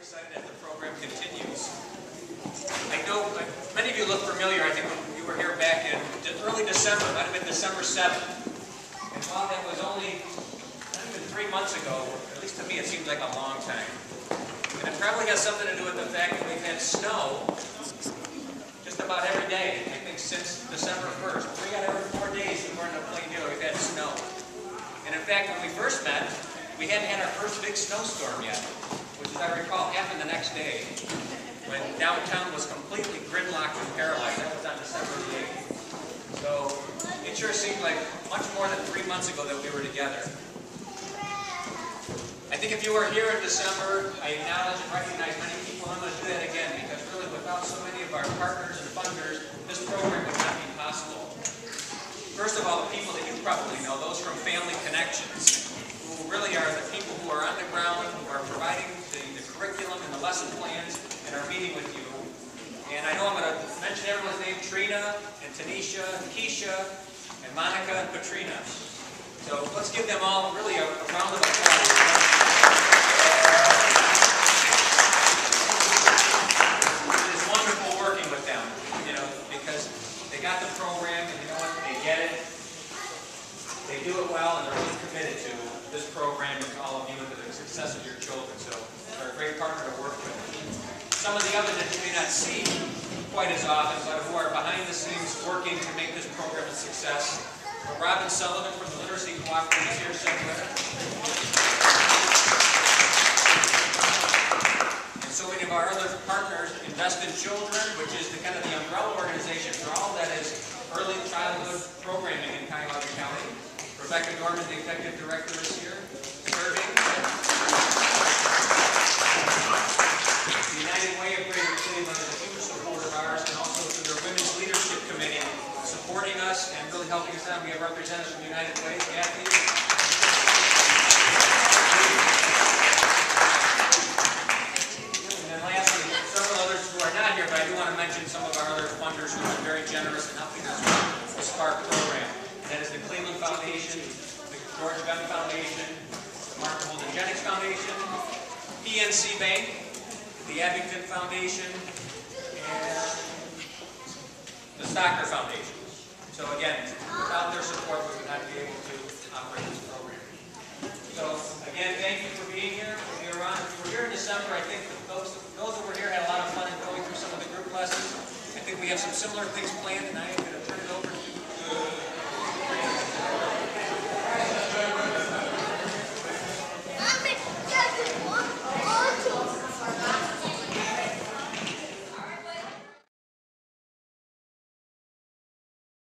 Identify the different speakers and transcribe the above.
Speaker 1: excited as the program continues. I know many of you look familiar. I think when you were here back in early December, might have been December 7th. And while that was only not even 3 months ago, at least to me it seems like a long time. And it probably has something to do with the fact that we've had snow just about every day, I think since December 1st. 3 out of every 4 days, according to Plain Dealer, we've had snow. And in fact, when we first met, we hadn't had our first big snowstorm yet, which, as I recall, happened the next day, when downtown was completely gridlocked and paralyzed. That was on December the 8th. So it sure seemed like much more than 3 months ago that we were together. I think if you were here in December, I acknowledge and recognize many people. I'm going to do that again, because really without so many of our partners and funders, this program would not be possible. First of all, the people that you probably know, those from Family Connections, who really are the people who are on the ground, who are providing the curriculum and the lesson plans, and are meeting with you. And I know I'm going to mention everyone's name: Trina, and Tanisha, and Keisha, and Monica, and Katrina. So let's give them all really a round of applause. It is wonderful working with them, because they got the program, and you know what, they get it. They do it well, and they're really committed to this program and to all of you and to the success of your children. So they're a great partner to work with. Some of the others that you may not see quite as often, but who are behind the scenes working to make this program a success. Robin Sullivan from the Literacy Cooperative is here somewhere. And so many of our other partners, Invest in Children, which is the kind of the umbrella organization for all that is early childhood programming in Cuyahoga County. Rebecca Norman, the Executive Director, is here serving. The United Way of Greater Cleveland is a huge supporter of ours, and also through their Women's Leadership Committee, supporting us and really helping us out. We have representatives from the United Way, Kathy. And then lastly, several others who are not here, but I do want to mention some of our other funders who are very generous in helping us with the SPARK program. That is the Cleveland Foundation, the George Benn Foundation, the Mark Holden Jennings Foundation, PNC Bank, the Abington Foundation, and the Stocker Foundation. So again, without their support, we would not be able to operate this program. So again, thank you for being here. If you were around, if you were here in December, I think that those that were here had a lot of fun in going through some of the group lessons. I think we have some similar things planned tonight.